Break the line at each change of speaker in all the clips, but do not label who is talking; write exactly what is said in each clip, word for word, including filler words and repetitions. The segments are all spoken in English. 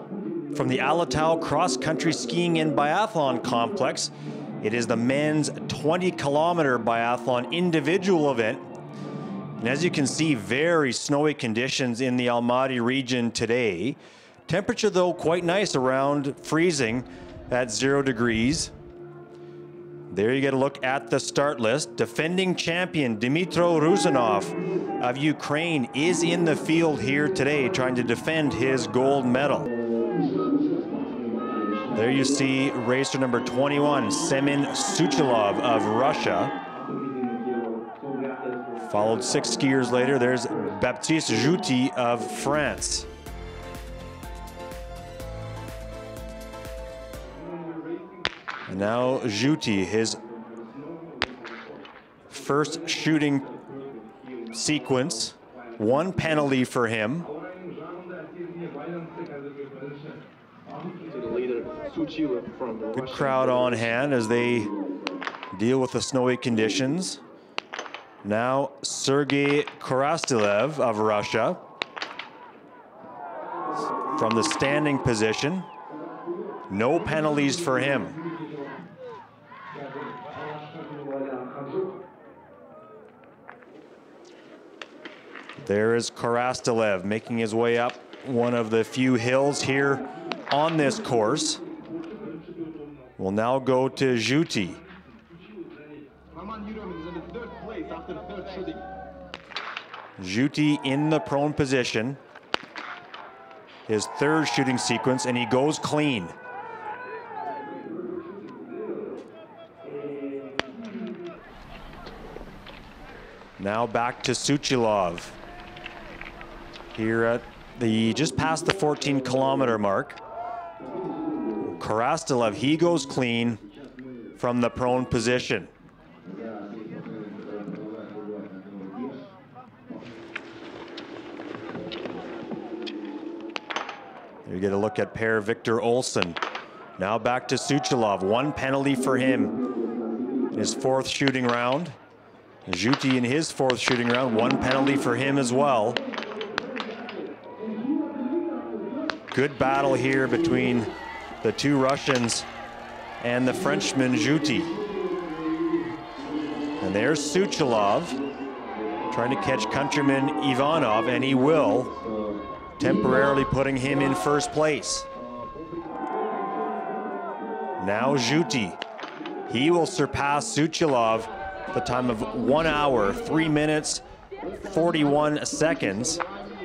from the Alatau Cross Country Skiing and Biathlon Complex. It is the men's twenty kilometer biathlon individual event. And as you can see, very snowy conditions in the Almaty region today. Temperature though quite nice, around freezing at zero degrees. There you get a look at the start list. Defending champion Dmytro Ruzanov of Ukraine is in the field here today, trying to defend his gold medal. There you see racer number twenty-one, Semen Suchilov of Russia. Followed six skiers later, there's Baptiste Jouty of France. And now Jouty, his first shooting sequence, one penalty for him. Good crowd on hand as they deal with the snowy conditions. Now Sergei Korostylev of Russia from the standing position. No penalties for him. There is Korostylev making his way up one of the few hills here on this course. We'll now go to Jouty. Jouty in the prone position. His third shooting sequence, and he goes clean. Now back to Suchilov. Here at the, just past the fourteen kilometer mark. Korostylev, he goes clean from the prone position. There you get a look at pair Victor Olsen. Now back to Suchilov, one penalty for him. His fourth shooting round. Jouty in his fourth shooting round, one penalty for him as well. Good battle here between the two Russians and the Frenchman Jouty. And there's Suchilov trying to catch countryman Ivanov, and he will, temporarily putting him in first place. Now Jouty, he will surpass Suchilov the time of one hour, three minutes, forty-one seconds.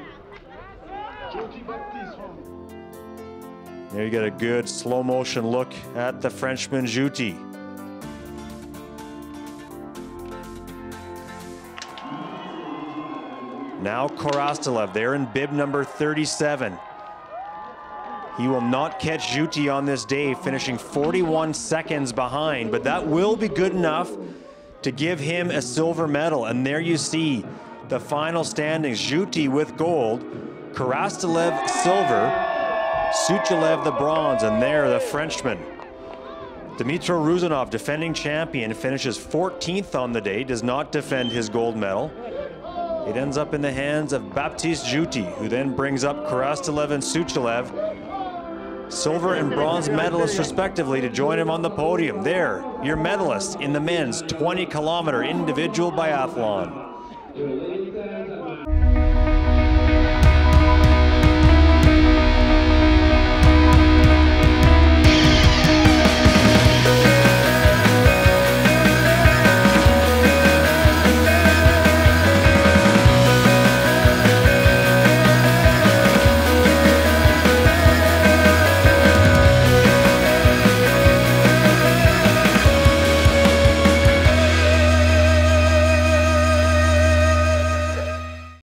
There you get a good slow motion look at the Frenchman Jouty. Now Korostylev, there in bib number thirty-seven. He will not catch Jouty on this day, finishing forty-one seconds behind, but that will be good enough to give him a silver medal. And there you see the final standings. Jouty with gold, Korostylev silver, Suchilov the bronze, and there the Frenchman. Dmytro Ruzanov, defending champion, finishes fourteenth on the day, does not defend his gold medal. It ends up in the hands of Baptiste Jouty, who then brings up Korostylev and Suchilov, silver and bronze medalists respectively, to join him on the podium. There, your medalists in the men's twenty kilometer individual biathlon.